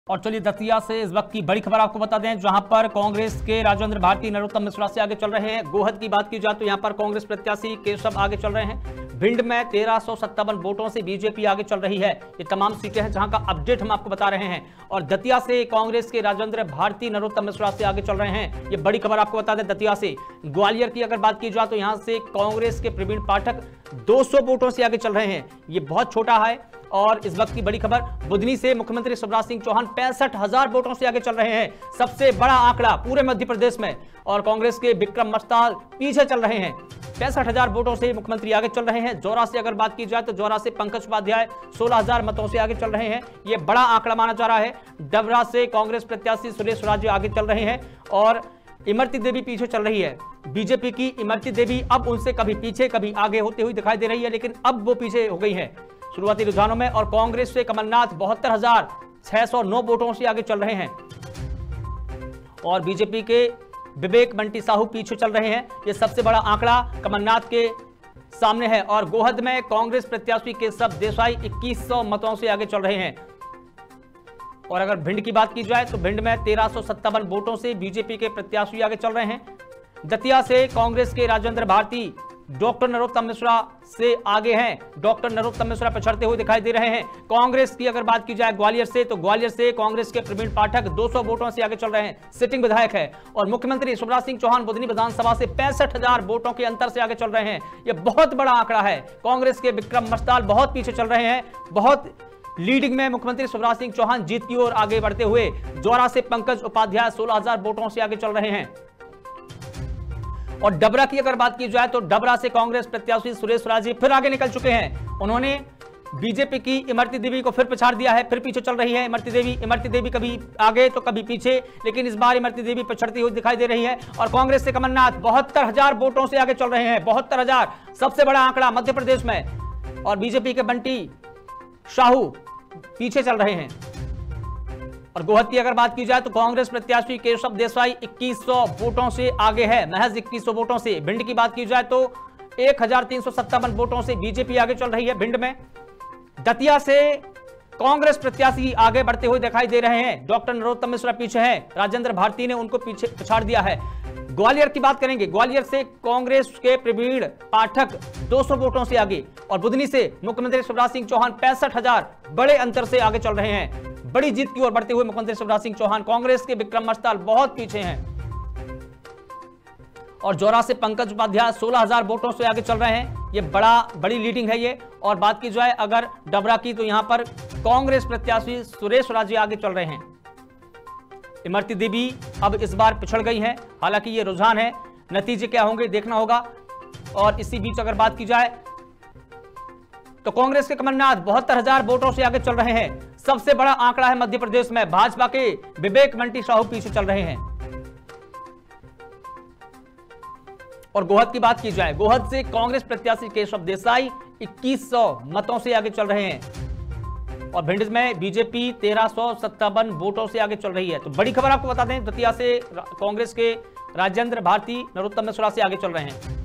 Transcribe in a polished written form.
और चलिए दतिया से इस वक्त की बड़ी खबर आपको बता दें, जहां पर कांग्रेस के राजेंद्र भारती नरोत्तम मिश्रा से आगे चल रहे हैं। गोहद की बात की जाए तो यहां पर कांग्रेस प्रत्याशी केशव आगे चल रहे हैं। भिंड में 1357 वोटों से बीजेपी आगे चल रही है। ये तमाम सीटें हैं जहां का अपडेट हम आपको बता रहे हैं। और दतिया से कांग्रेस के राजेंद्र भारती नरोत्तम मिश्रा से आगे चल रहे हैं। ये बड़ी खबर आपको बता दें दतिया से। ग्वालियर की अगर बात की जाए तो यहां से कांग्रेस के प्रवीण पाठक 200 वोटों से आगे चल रहे हैं। ये बहुत छोटा है। और इस वक्त की बड़ी खबर, बुधनी से मुख्यमंत्री शिवराज सिंह चौहान 65,000 वोटों से आगे चल रहे हैं, सबसे बड़ा आंकड़ा पूरे मध्य प्रदेश में। और कांग्रेस के विक्रम मस्ताल पीछे चल रहे हैं, 65,000 वोटों से मुख्यमंत्री आगे चल रहे हैं। जौरा से अगर बात की जाए तो जौरा से पंकज उपाध्याय 16,000 मतों से आगे चल रहे हैं। यह बड़ा आंकड़ा माना जा रहा है। डबरा से कांग्रेस प्रत्याशी सुरेश राजे आगे चल रहे हैं और इमरती देवी पीछे चल रही है। बीजेपी की इमरती देवी अब उनसे कभी पीछे कभी आगे होते हुए दिखाई दे रही है, लेकिन अब वो पीछे हो गई है शुरुआती रुझानों में। और कांग्रेस से कमलनाथ 72,609 वोटों से आगे चल रहे हैं और बीजेपी के विवेक बंटी साहू पीछे चल रहे हैं। यह सबसे बड़ा आंकड़ा कमलनाथ के सामने है। और गोहद में कांग्रेस प्रत्याशी केशव देसाई 2100 मतों से आगे चल रहे हैं। और अगर भिंड की बात की जाए तो भिंड में 1357 वोटों से बीजेपी के प्रत्याशी आगे चल रहे हैं। दतिया से कांग्रेस के राजेंद्र भारती डॉक्टर नरोत्तम मिश्रा से आगे हैं। डॉक्टर नरोत्तम मिश्रा पिछड़ते हुए दिखाई दे रहे हैं। कांग्रेस की अगर बात की जाए ग्वालियर से तो ग्वालियर से कांग्रेस के प्रवीण पाठक 200 वोटों से आगे चल रहे हैं, सिटिंग विधायक है। और मुख्यमंत्री शिवराज सिंह चौहान बुधनी विधानसभा से 65,000 वोटों के अंतर से आगे चल रहे हैं। यह बहुत बड़ा आंकड़ा है। कांग्रेस के विक्रम मस्ताल बहुत पीछे चल रहे हैं, बहुत लीडिंग में मुख्यमंत्री शिवराज सिंह चौहान जीत की ओर आगे बढ़ते हुए। जौरा से पंकज उपाध्याय 16,000 वोटों से आगे चल रहे हैं। और डबरा की अगर बात की जाए तो डबरा से कांग्रेस प्रत्याशी सुरेश राजे फिर आगे निकल चुके हैं। उन्होंने बीजेपी की इमरती देवी को फिर पछाड़ दिया है, फिर पीछे चल रही है इमरती देवी। इमरती देवी कभी आगे तो कभी पीछे, लेकिन इस बार इमरती देवी पिछड़ती हुई दिखाई दे रही है। और कांग्रेस से कमलनाथ 72,000 वोटों से आगे चल रहे हैं। 72,000 सबसे बड़ा आंकड़ा मध्य प्रदेश में। और बीजेपी के बंटी साहू पीछे चल रहे हैं। और गोहद की अगर बात की जाए तो कांग्रेस प्रत्याशी केशव देसाई 2100 वोटों से आगे है, महज 2100 वोटों से। भिंड की बात की जाए तो 1357 वोटों से बीजेपी आगे चल रही है भिंड में। दतिया से कांग्रेस प्रत्याशी आगे बढ़ते हुए दिखाई दे रहे हैं। डॉक्टर नरोत्तम मिश्रा पीछे हैं, राजेंद्र भारती ने उनको पीछे पछाड़ दिया है। ग्वालियर की बात करेंगे, ग्वालियर से कांग्रेस के प्रवीण पाठक 200 वोटों से आगे। और बुधनी से मुख्यमंत्री शिवराज सिंह चौहान 65,000 बड़े अंतर से आगे चल रहे हैं। बड़ी जीत की ओर बढ़ते हुए मुख्यमंत्री शिवराज सिंह चौहान। कांग्रेस के विक्रम मस्ताल बहुत पीछे हैं। और जौरा से पंकज उपाध्याय 16,000 वोटों से आगे चल रहे हैं। ये बड़ी लीडिंग है ये। और बात की जाए अगर डबरा की तो यहां पर कांग्रेस प्रत्याशी सुरेश राजे आगे चल रहे हैं। इमरती देवी अब इस बार पिछड़ गई हैं, हालांकि ये रुझान है, नतीजे क्या होंगे देखना होगा। और इसी बीच अगर बात की जाए तो कांग्रेस के कमलनाथ 72,000 वोटों से आगे चल रहे हैं, सबसे बड़ा आंकड़ा है मध्य प्रदेश में। भाजपा के विवेक बंटी साहू पीछे चल रहे हैं। और गोहद की बात की जाए, गोहद से कांग्रेस प्रत्याशी केशव देसाई 2100 मतों से आगे चल रहे हैं। और भिंड में बीजेपी 1357 वोटों से आगे चल रही है। तो बड़ी खबर आपको बता दें, दतिया से कांग्रेस के राजेंद्र भारती नरोत्तम मिश्रा से आगे चल रहे हैं।